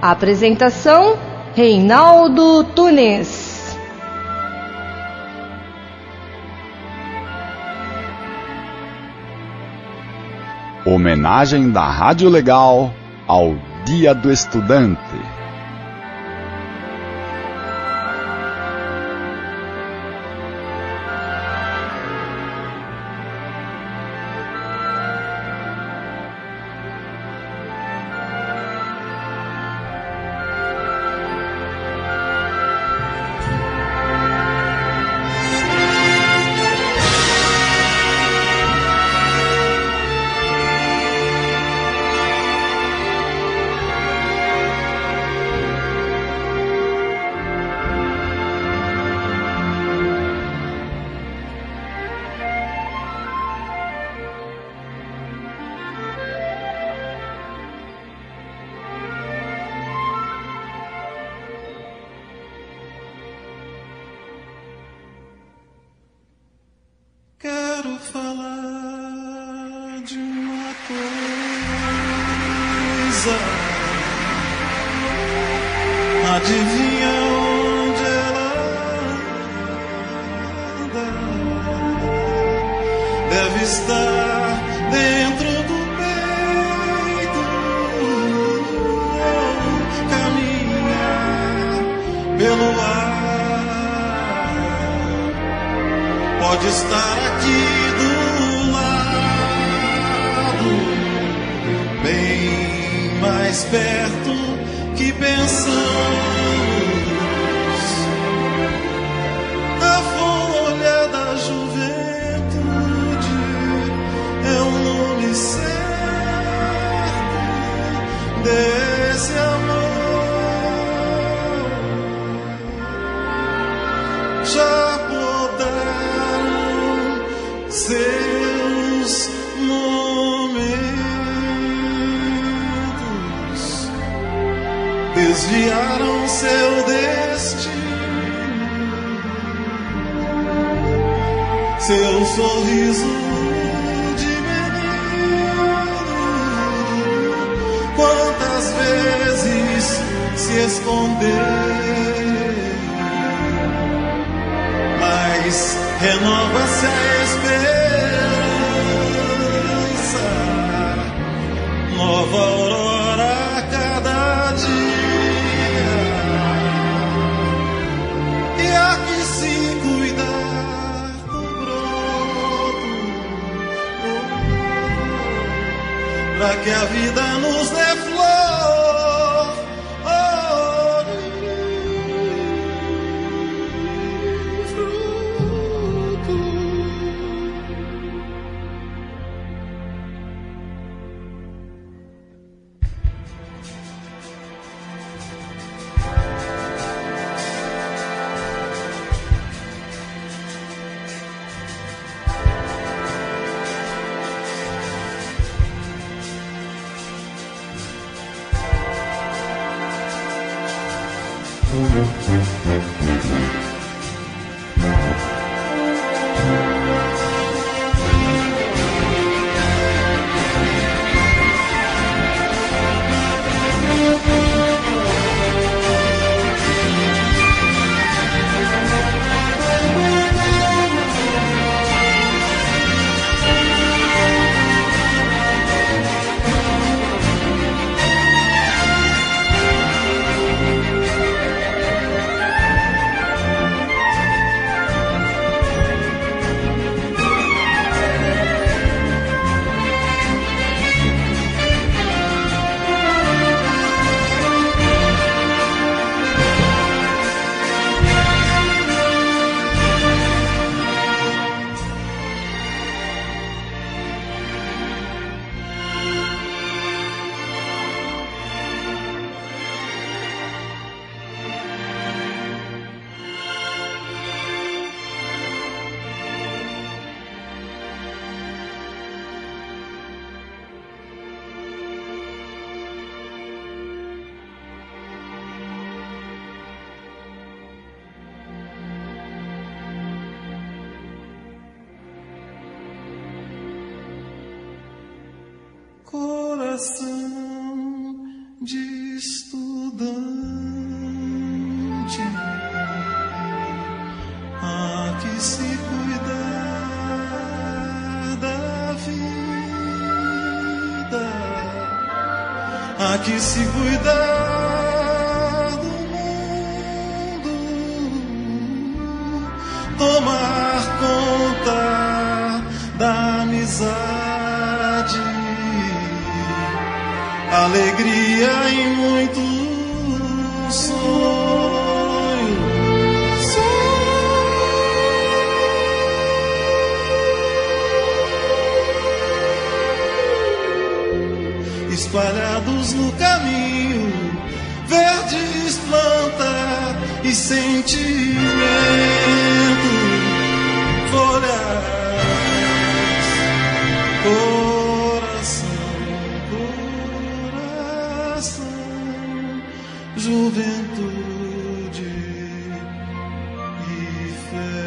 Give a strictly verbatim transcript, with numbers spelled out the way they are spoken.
Apresentação: Reinaldo Tunes. Homenagem da Rádio Legal ao Dia do Estudante. Quero falar de uma coisa. Adivinha onde ela anda? Deve estar dentro do peito. Caminha pelo ar. Pode estar aqui do lado, bem mais perto que pensamos. A folha da juventude é o nome certo desse amor. Já podaram seus momentos, desviaram seu destino, seu sorriso de menino. Quantas vezes se esconder, mas renova-se a esperança, nova aurora a cada dia. E há que se cuidar do broto, pra que a vida nos dê flor. Coração de estudante, há que se cuidar da vida, há que se cuidar do mundo, tomar conta da amizade, alegria e muito sonho, sonho. Espalhados no caminho, verdes planta e sentimento, folhas, coração, juventude e fé.